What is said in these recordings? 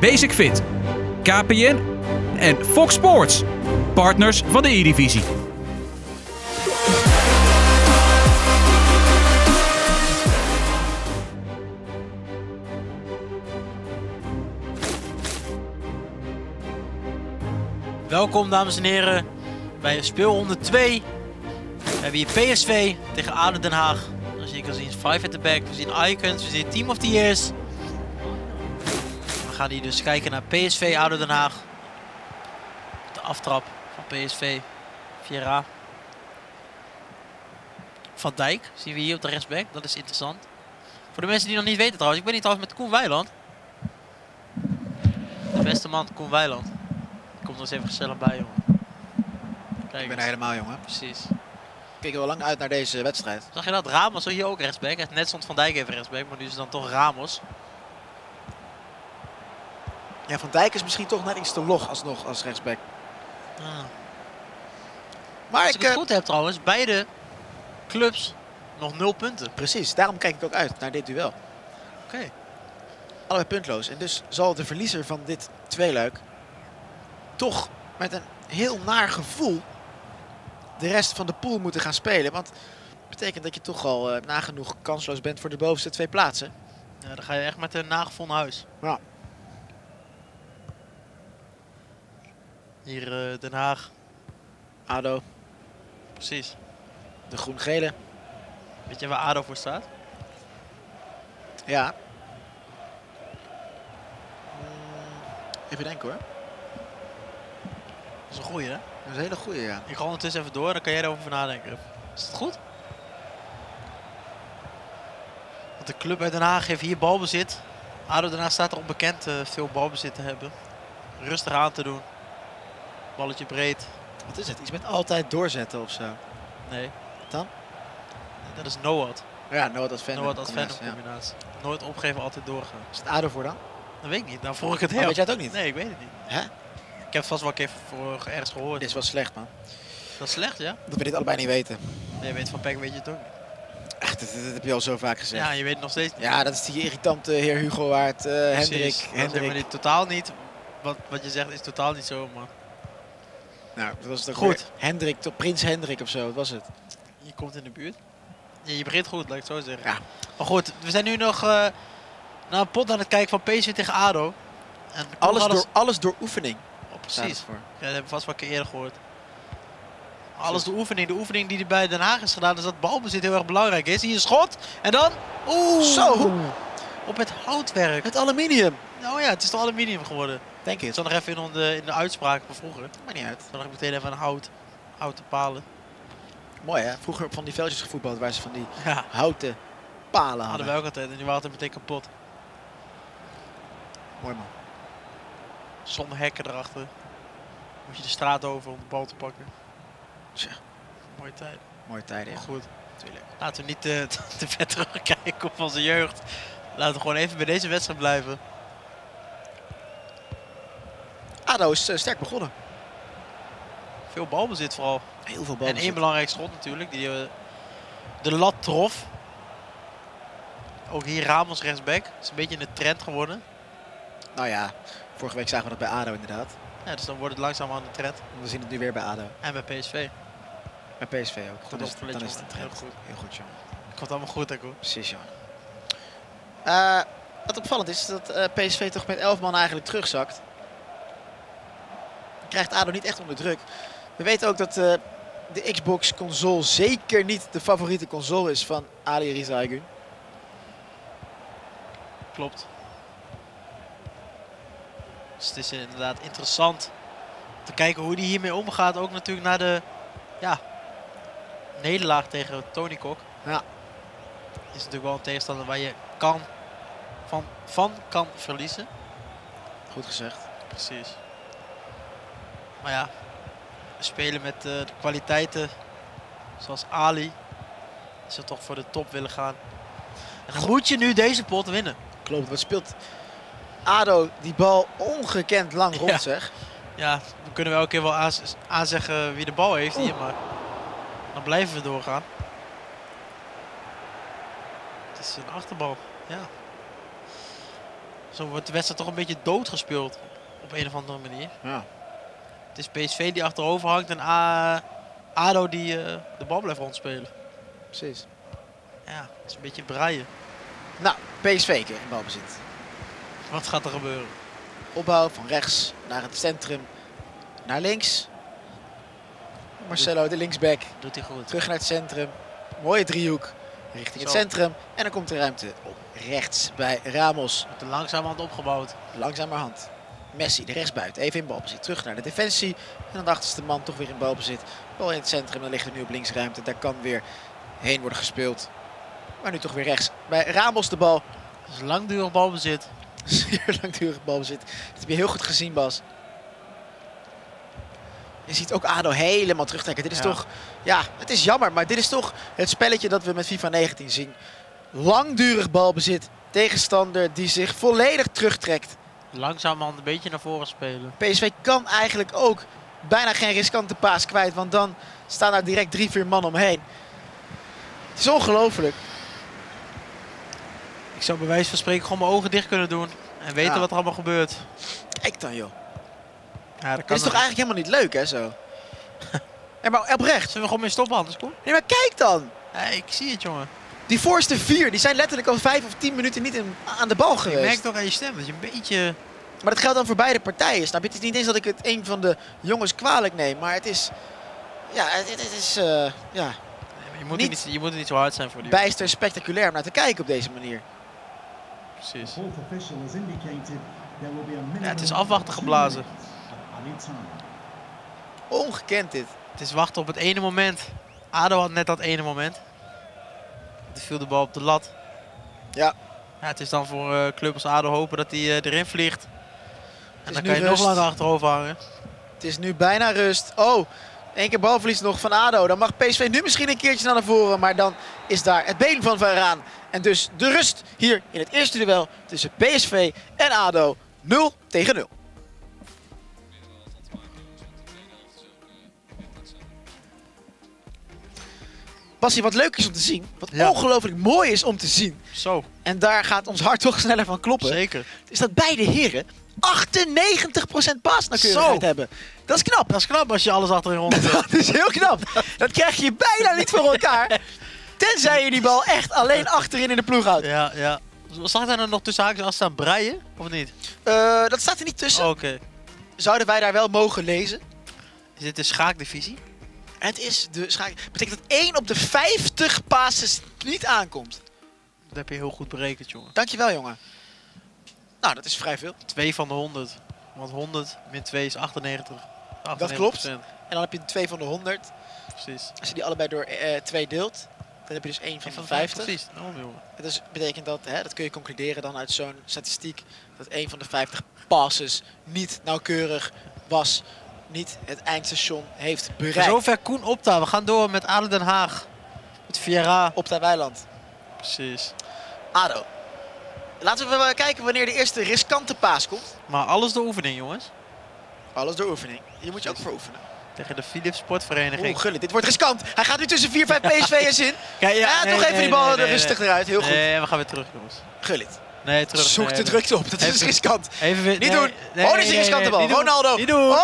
Basic Fit, KPN en Fox Sports. Partners van de Eredivisie. Welkom dames en heren bij speelronde 2. We hebben hier PSV tegen ADO Den Haag. Als je kan zien, 5 at the back. We zien Icons, we zien Team of the Years. We gaan hier dus kijken naar PSV ADO Den Haag. De aftrap van PSV. Vieira. Van Dijk zien we hier op de rechtsback. Dat is interessant. Voor de mensen die nog niet weten trouwens. Ik ben hier trouwens met Koen Weiland. De beste man, Koen Weiland. Komt er eens even gezellig bij, jongen. Kijk Ik ben er helemaal, jongen. Precies. Ik keek er wel lang uit naar deze wedstrijd. Zag je dat? Ramos hier ook rechtsback. Net stond Van Dijk even rechtsback, maar nu is het dan toch Ramos. Ja, Van Dijk is misschien toch net iets te log alsnog als rechtsback. Maar Als ik het goed heb trouwens, beide clubs nog 0 punten. Precies, daarom kijk ik ook uit naar dit duel. Oké. Allebei puntloos. En dus zal de verliezer van dit tweeluik toch met een heel naar gevoel de rest van de pool moeten gaan spelen. Want dat betekent dat je toch al nagenoeg kansloos bent voor de bovenste 2 plaatsen. Ja, dan ga je echt met een nagevoel naar huis. Ja. Hier Den Haag. ADO, Precies. de groen-gele. Weet je waar ADO voor staat? Ja. Even denken hoor. Dat is een goeie, hè? Dat is een hele goeie, ja. Ik ga ondertussen even door, dan kan jij erover nadenken. Is dat goed? Want de club uit Den Haag heeft hier balbezit. ADO Den Haag staat erop bekend veel balbezit te hebben. Rustig aan te doen. Balletje breed. Wat is het? Iets met altijd doorzetten of zo? Nee. Wat dan? Dat is Noad. Ja, Noah dat Venom. Noad als Venom combinatie. Nooit opgeven, altijd doorgaan. Is het ADO voor dan? Dat weet ik niet. Dan vroeg ik het Oh, heel. weet jij het ook niet? Nee, ik weet het niet. Hè? Ik heb het vast wel een keer voor ergens gehoord. Dit is wel slecht, man. Dat is slecht, ja? Dat we dit allebei niet weten. Nee, je weet van Peck weet je het ook niet. Echt, dat heb je al zo vaak gezegd. Ja, je weet het nog steeds niet. Ja, dat is die irritante heer Hugo Waard, Precies. Hendrik. Dat is niet, totaal niet. Wat je zegt is totaal niet zo, maar Nou, dat was het ook goed. weer. Hendrik, Prins Hendrik of zo, wat was het? Je komt in de buurt. Ja, je begint goed, laat ik het zo zeggen. Ja. Maar goed, we zijn nu nog naar een pot aan het kijken van PSV tegen ADO. En Alles door oefening. Oh, staat het precies. voor. Ja, dat hebben we vast wel een keer eerder gehoord. Alles de oefening. De oefening die er bij Den Haag is gedaan is dat balbezit heel erg belangrijk is. Hier een schot. En dan... Oeh! Zo! Op het houtwerk. Het aluminium. Oh ja, het is toch aluminium geworden. Denk Ik het. zat nog even in de uitspraak van vroeger. Maakt niet uit. Dan nog meteen even een houten palen. Mooi hè? Vroeger op van die veldjes gevoetbald waar ze van die Ja, houten palen hadden hadden. wij ook altijd. En die waren altijd meteen kapot. Mooi man. Zonder hekken erachter. Moet je de straat over om de bal te pakken. Tja, Mooie tijd. mooie tijden. Maar Ja. goed. Tuurlijk. Laten we niet te ver terugkijken op onze jeugd. Laten we gewoon even bij deze wedstrijd blijven. ADO is sterk begonnen. Veel balbezit vooral. Heel veel bal. En één belangrijk schot natuurlijk. Die de lat trof. Ook hier Ramos rechtsback. Dat is een beetje een trend geworden. Nou ja, vorige week zagen we dat bij ADO inderdaad. Ja, dus dan wordt het langzaam aan de trend. We zien het nu weer bij ADO. En bij PSV. Bij PSV ook. Goed Dan is het, opgelet, dan is het een jongen. trend. Heel goed. Heel goed, jongen. Komt allemaal goed, hè, Koen? Precies, jongen. Wat opvallend is dat PSV toch met 11 man eigenlijk terugzakt. Krijgt ADO niet echt onder druk. We weten ook dat de Xbox console zeker niet de favoriete console is van Ali Rizaigun. Klopt. Dus het is inderdaad interessant te kijken hoe hij hiermee omgaat. Ook natuurlijk naar de nederlaag tegen Tony Kok. Ja. Is natuurlijk wel een tegenstander waar je van kan verliezen. Goed gezegd. Precies. Maar ja, we spelen met de kwaliteiten zoals Ali. Als ze toch voor de top willen gaan. En dan moet je nu deze pot winnen. Klopt. Wat speelt ADO die bal ongekend lang rond, Ja. zeg. Ja, we kunnen wel elke keer wel aanzeggen wie de bal heeft hier, maar dan blijven we doorgaan. Het is een achterbal, ja. Zo wordt de wedstrijd toch een beetje doodgespeeld. Op een of andere manier. Ja. Het is PSV die achterover hangt en ADO die de bal blijft rondspelen. Precies. Ja, het is een beetje braaien. Nou, PSV keer in balbezit. Wat gaat er gebeuren? Opbouw van rechts naar het centrum, naar links. Marcelo, de linksback, Doet hij goed. terug naar het centrum. Mooie driehoek richting het Zo. centrum. En dan komt de ruimte op rechts bij Ramos. Wordt er langzamerhand opgebouwd. Langzamerhand. Messi, de rechtsbuiten, even in balbezit. Terug naar de defensie. En dan de achterste man toch weer in balbezit. Bal in het centrum, dan ligt er nu op links ruimte. Daar kan weer heen worden gespeeld. Maar nu toch weer rechts. Bij Ramos de bal. Het is langdurig balbezit. Zeer langdurig balbezit. Dat heb je heel goed gezien, Bas. Je ziet ook ADO helemaal terugtrekken. Dit is toch... Ja, het is jammer, maar dit is toch het spelletje dat we met FIFA 19 zien. Langdurig balbezit. Tegenstander die zich volledig terugtrekt. Langzamerhand een beetje naar voren spelen. PSV kan eigenlijk ook bijna geen riskante paas kwijt. Want dan staan daar direct 3-4 man omheen. Het is ongelooflijk. Ik zou bij wijze van spreken gewoon mijn ogen dicht kunnen doen. En weten Ja. wat er allemaal gebeurt. Kijk dan, joh. Ja, dat Dit kan is toch eigenlijk helemaal niet leuk, hè, zo? Ja, maar oprecht. Zullen we gewoon mee stoppen, anders kom? Nee, maar kijk dan. Ja, ik zie het, jongen. Die voorste 4, die zijn letterlijk al 5 of 10 minuten niet aan de bal Je geweest. merkt toch aan je stem dat je een beetje... Maar dat geldt dan voor beide partijen. Snap je? Het is niet eens dat ik het een van de jongens kwalijk neem. Maar het is... Ja, het is... ja, Je moet, Niet- niet, je moet er niet zo hard zijn voor die... bijster spectaculair om naar te kijken op deze manier. Precies. Ja, het is afwachten geblazen. Ongekend dit. Het is wachten op het ene moment. ADO had net dat ene moment. Toen viel de bal op de lat. Ja. Ja, het is dan voor club als ADO hopen dat hij erin vliegt. En is dan nu kan je nog rust. langer achterover hangen. Het is nu bijna rust. Oh, 1 keer balverlies nog van ADO. Dan mag PSV nu misschien een keertje naar voren. Maar dan is daar het been van Varaan. En dus de rust hier in het eerste duel tussen PSV en ADO. 0-0. Bassie, wat leuk is om te zien. Wat Ja. ongelooflijk mooi is om te zien. Zo, En daar gaat ons hart toch sneller van kloppen. zeker. Is dat beide heren 98% paasnauwkeurigheid Zo. hebben. Dat is knap. Dat is knap als je alles achterin rond hebt. Dat is heel knap. Dat krijg je bijna niet voor elkaar. Tenzij je die bal echt alleen achterin in de ploeg houdt. Ja, ja. Zag hij er nog tussen haakjes als staan breien? Of niet? Dat staat er niet tussen. Oké. Zouden wij daar wel mogen lezen? Is dit de schaakdivisie? Het is de schakel. Betekent dat 1 op de 50 passes niet aankomt. Dat heb je heel goed berekend, jongen. Dankjewel, jongen. Nou, dat is vrij veel. 2 van de 100. Want 100 min 2 is 98. Dat klopt. 98%. En dan heb je 2 van de 100. Precies. Als je die allebei door 2 deelt, dan heb je dus 1 van de 50. Precies. Daarom, jongen. Dus betekent dat, dat kun je concluderen dan uit zo'n statistiek, dat 1 van de 50 passes niet nauwkeurig was. Niet het eindstation heeft bereikt. Zover Koen Opta. We gaan door met ADO Den Haag. Met Vieira. Op de weiland. Precies. ADO. Laten we kijken wanneer de eerste riskante paas komt. Maar alles de oefening, jongens. Alles door oefening. Hier moet je ook voor oefenen. Tegen de Philips Sportvereniging. Oeh, Gullit. Dit wordt riskant. Hij gaat nu tussen 4-5 PSV'ers in. Kijk, Ja, toch even die bal rustig eruit. Heel goed. Nee, we gaan weer terug, jongens. Gullit. Nee, terug. Zoek nee, de nee. drukte op. Dat is Even- riskant. Even weer. Niet nee, doen. nee, Oh, dit is een nee, riskante nee, bal. niet doen. Ronaldo. Niet doen.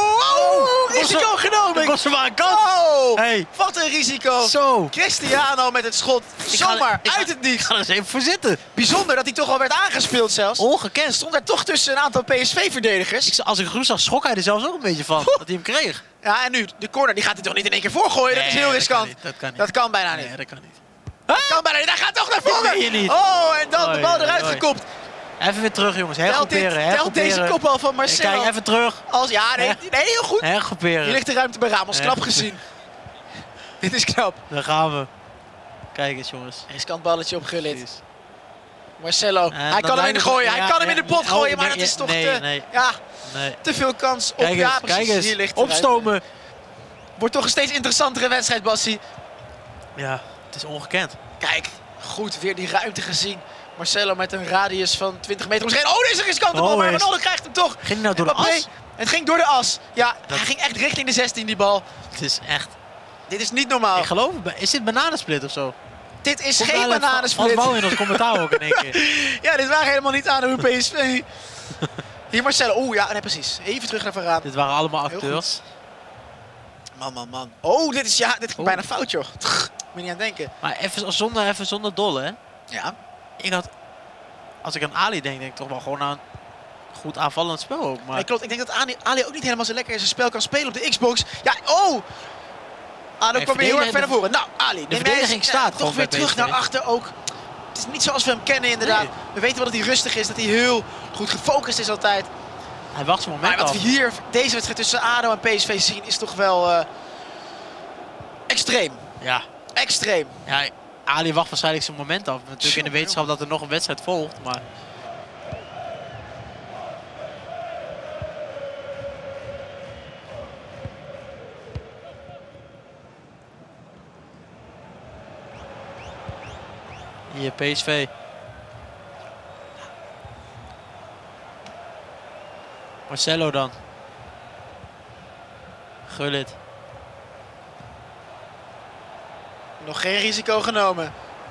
Oh, risico Dat genomen. kost hem maar een kant. Oh, Hey. wat een risico. Zo. Cristiano met het schot. Zomaar uit het Ik niets. ga er eens even voor zitten. Bijzonder dat hij toch al werd aangespeeld zelfs. Ongekend. Stond daar toch tussen een aantal PSV-verdedigers. Als ik Roes zag, schrok hij er zelfs ook een beetje van. Dat hij hem kreeg. Ja, en nu de corner. Die gaat hij toch niet in één keer voorgooien. Dat is heel riskant. Dat kan niet. Dat kan bijna niet. Nee, dat kan niet. Dat kan bijna niet. Hij gaat toch naar Dat voren. meen je niet. Oh, en dan de Oei, bal oei, eruit oei. gekopt. Even weer terug, jongens. Telt Hergroeperen. deze kopbal van Marcelo. Kijk, even terug. Als, ja, nee, heel goed. Hier Hergroeperen. ligt de ruimte bij Ramos. Knap gezien. Dit is knap. Daar gaan we. Kijk eens, jongens. Riskant balletje op Gullit. Precies. Marcelo. En Hij dan kan hem in de lijkt gooien. het- Hij kan hem in de pot oh, gooien. Maar nee, dat is toch nee, te... nee. Ja, Nee. te veel kans op... Kijk eens, Ja, precies. kijk eens. Hier ligt de ruimte. Opstomen. Wordt toch een steeds interessantere wedstrijd, Bassie. Ja, het is ongekend. Kijk, goed weer die ruimte gezien. Marcelo met een radius van 20 meter. Misschien. Oh, dit is een riskante bal, Oh, maar is- Ronaldo krijgt hem toch. Ging hij nou door de Mbappé. as? Het ging door de as. Ja, hij ging echt richting de 16, die bal. Het is echt... Dit is niet normaal. Ik geloof het. Is dit bananensplit of zo? dit is Komt geen wel even bananensplit. Als Wouw in ons commentaar ook in één keer. Ja, dit waren helemaal niet aan hoe PSV. Hier Marcelo. Oeh, ja, nee, precies. Even terug naar Varaan. Dit waren allemaal Heel acteurs. Man. Oh, dit is bijna fout, joh. Moet je niet aan denken. Maar even zonder dolle, hè. Ja. Ik had, als ik aan Ali denk ik toch wel gewoon aan een goed aanvallend spel ook. Maar Nee, klopt. Ik denk dat Ali ook niet helemaal zo lekker zijn spel kan spelen op de Xbox. Ja, oh! Ado kwam weer heel erg ver naar voren. Nou, Ali. de verdediging staat toch gewoon weer bij terug PSV. naar achter ook. Het is niet zoals we hem kennen inderdaad. Nee. We weten wel dat hij rustig is, dat hij heel goed gefocust is altijd. hij wacht zijn moment Maar wat af. we hier, deze wedstrijd tussen ADO en PSV zien, is toch wel extreem. Ja. Extreem. Ja, Ali wacht waarschijnlijk zijn moment af. Natuurlijk in de wetenschap dat er nog een wedstrijd volgt, maar... Hier, PSV. Marcelo dan. Gullit. Nog geen risico genomen.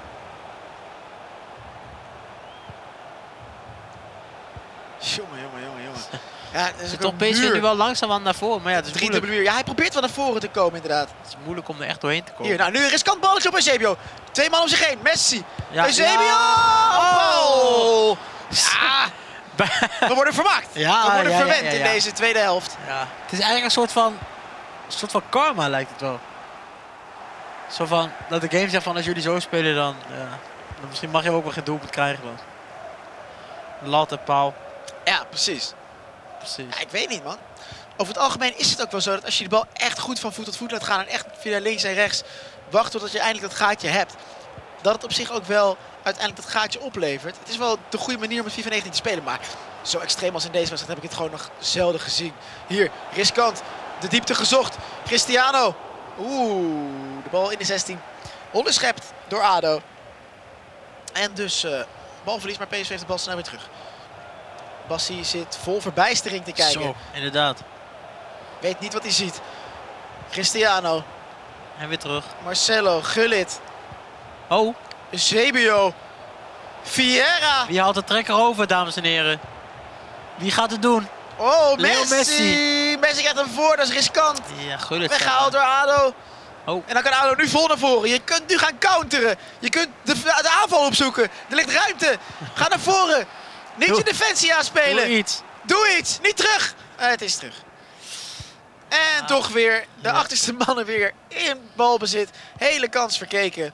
Jongen. Ja, het is Zit ook toch een PSV muur. nu wel langzaam naar voren, maar ja, het is Drie moeilijk. dubbele muur. Ja, hij probeert wel naar voren te komen inderdaad. Het is moeilijk om er echt doorheen te komen. Hier, nou nu een riskant balletje op Eusebio. 2 man om zich heen. Messi. Ja. Eusebio! Ja. Oh! Ja! We worden vermaakt. Ja, We worden ja, verwend ja, in ja. deze tweede helft. Ja. Het is eigenlijk een soort van karma lijkt het wel. Zo van, dat de game zegt van als jullie zo spelen dan misschien mag je ook wel geen doelpunt krijgen dan. Lat en paal. Ja, precies. Precies. Ja, ik weet niet, man. Over het algemeen is het ook wel zo dat als je de bal echt goed van voet tot voet laat gaan en echt via links en rechts wacht totdat je eindelijk dat gaatje hebt, dat het op zich ook wel uiteindelijk dat gaatje oplevert. Het is wel de goede manier om met FIFA 19 te spelen, maar zo extreem als in deze wedstrijd heb ik het gewoon nog zelden gezien. Hier, riskant, de diepte gezocht. Cristiano. Oeh, de bal in de 16. Onderschept door ADO. En dus balverlies, maar PSV heeft de bal snel weer terug. Bassi zit vol verbijstering te kijken. Zo, inderdaad. Weet niet wat hij ziet. Cristiano, En weer terug. Marcelo, Gullit, Oh, Eusebio, Vieira. wie haalt de trekker over, dames en heren? Wie gaat het doen? Oh, Leo Messi. Messi gaat hem voor, dat is riskant. Ja, Gullit. Weggehaald door ADO. Oh. En dan kan ADO nu vol naar voren. Je kunt nu gaan counteren. Je kunt de aanval opzoeken. Er ligt ruimte. Ga naar voren. Niet Doe- je defensie aanspelen. Doe iets. Doe iets. Niet terug. Het is terug. En toch weer de Ja. achterste mannen weer in balbezit. Hele kans verkeken.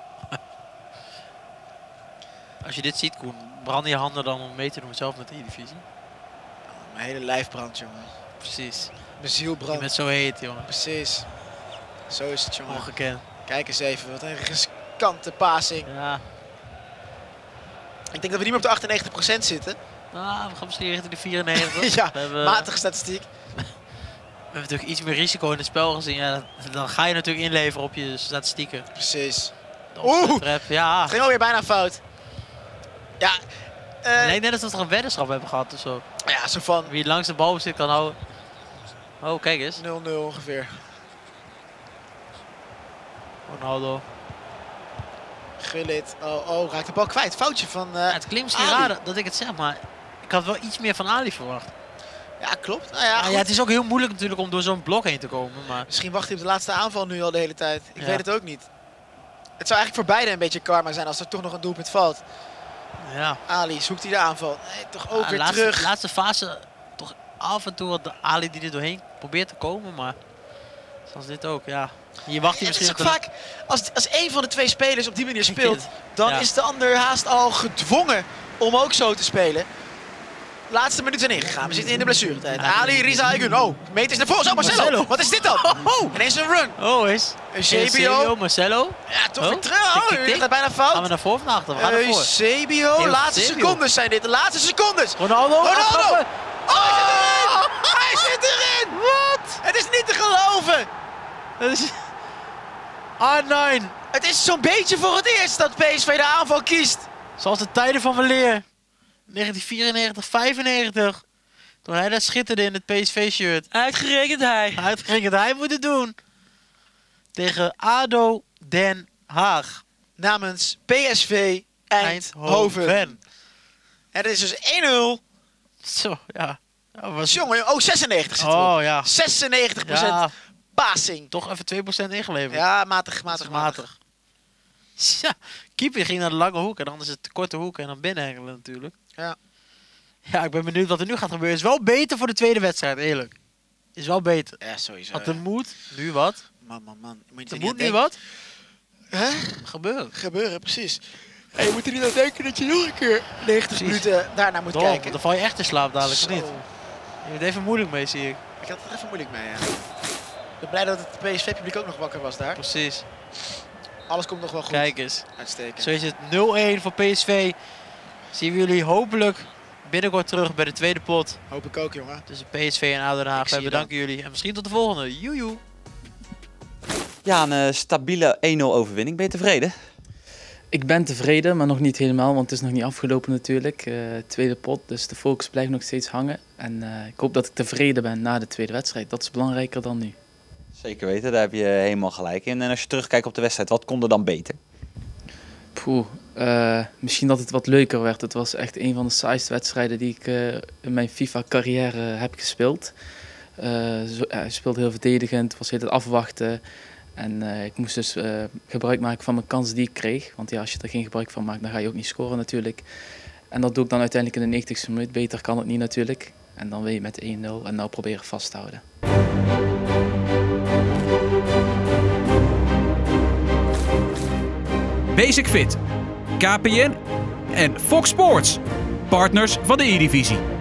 Als je dit ziet, Koen, branden je handen dan om mee te doen zelf met de E-divisie? Mijn hele lijf brandt, jongen. Precies. Mijn ziel Je brandt. bent zo heet, jongen. Precies. Zo is het, jongen. Ongekend. Kijk eens even. Wat een riskante passing. Ja. Ik denk dat we niet meer op de 98% zitten. Nou, we gaan misschien richting de 94. Ja, we hebben, matige statistiek. we hebben natuurlijk iets meer risico in het spel gezien. Ja, dan ga je natuurlijk inleveren op je statistieken. Precies. De Oeh! opzettrap, ja. Het ging alweer bijna fout. Ja. Nee, net alsof we er een weddenschap hebben gehad of zo. Ja, zo van 0-0 Wie langs de bal zit kan houden. Oh, kijk eens. ongeveer. Ronaldo. Gullit. Oh, raakt de bal kwijt. Foutje van Ja, het klinkt misschien Ali. raar dat ik het zeg, maar ik had wel iets meer van Ali verwacht. Ja, klopt. Nou ja, Ja, goed. het is ook heel moeilijk natuurlijk om door zo'n blok heen te komen. Maar Misschien wacht hij op de laatste aanval nu al de hele tijd. Ik Ja. weet het ook niet. Het zou eigenlijk voor beide een beetje karma zijn als er toch nog een doelpunt valt. ja. Ali, zoekt hij de aanval? Nee, toch ook Ja, weer terug. laatste fase toch af en toe wat de Ali die er doorheen probeert te komen, maar zoals dit ook, ja. Hier wacht hij Het misschien is ook vaak, als een van de twee spelers op die manier speelt, dan Ja. is de ander haast al gedwongen om ook zo te spelen. Laatste minuut zijn ingegaan. We zitten in de blessuretijd. Ja. Ali, Riza, Aygun. Oh, meters naar voren. Zo, Marcelo. Marcelo. Wat is dit dan? Oh, Ineens een run. oh is. Eusebio. Marcelo. Ja, toch Oh, weer terug. tik, Oh, tik, dit tik. gaat bijna Gaan we fout. naar voren of naar achter? We gaan naar voren. Eusebio. Laatste Eusebio. secondes zijn dit. De laatste secondes. Ronaldo. Ronaldo. aftrappen. Oh, hij zit erin. Wat? Het is niet te geloven. Dat is... R9. Het is zo'n beetje voor het eerst dat PSV de aanval kiest. Zoals de tijden van weleer. 1994, 95. Toen hij daar schitterde in het PSV-shirt. Uitgerekend hij. Uitgerekend hij moet het doen. Tegen ADO Den Haag. namens PSV Eindhoven. Het is dus 1-0. Zo, ja. Jongen, 96 zit erop. Oh ja. 96% Ja, passing. toch even 2% ingeleverd. Ja, matig. Ja, keeper ging naar de lange hoek en dan is het de korte hoek en dan binnenhengelen natuurlijk. Ja. Ja, ik ben benieuwd wat er nu gaat gebeuren. Is wel beter voor de tweede wedstrijd, eerlijk. Is wel beter. Ja, sowieso. Want er moet nu wat. Man. Moet Er moet nu wat Hè? gebeuren. Precies. En je moet er niet aan denken dat je nog een keer 90 minuten daarna moet kijken. Dan val je echt in slaap dadelijk, of Zo. niet? Je bent even moeilijk mee, zie ik. Ik had het er even moeilijk mee, ja. Ik ben blij dat het PSV-publiek ook nog wakker was daar. Precies. Alles komt nog wel goed. Kijk eens. Uitstekend. Zo is het 0-1 voor PSV. Zien we jullie hopelijk binnenkort terug bij de tweede pot. Hoop ik ook, jongen. Tussen PSV en ADO Den Haag. Ik zie Wij je bedanken jullie. En misschien tot de volgende. Joejoe. Ja, een stabiele 1-0 overwinning. Ben je tevreden? Ik ben tevreden, maar nog niet helemaal, want het is nog niet afgelopen natuurlijk. Tweede pot, dus de focus blijft nog steeds hangen. En ik hoop dat ik tevreden ben na de tweede wedstrijd. Dat is belangrijker dan nu. Zeker weten, daar heb je helemaal gelijk in. En als je terugkijkt op de wedstrijd, wat kon er dan beter? Misschien dat het wat leuker werd. Het was echt een van de saaiste wedstrijden die ik in mijn FIFA-carrière heb gespeeld. Je speelde heel verdedigend, was heel het afwachten. En ik moest dus gebruik maken van mijn kansen die ik kreeg. Want ja, als je er geen gebruik van maakt, dan ga je ook niet scoren natuurlijk. En dat doe ik dan uiteindelijk in de 90ste minuut. Beter kan het niet natuurlijk. En dan wil je met 1-0 en nou proberen vast te houden. Basic Fit, KPN en Fox Sports. Partners van de E-divisie.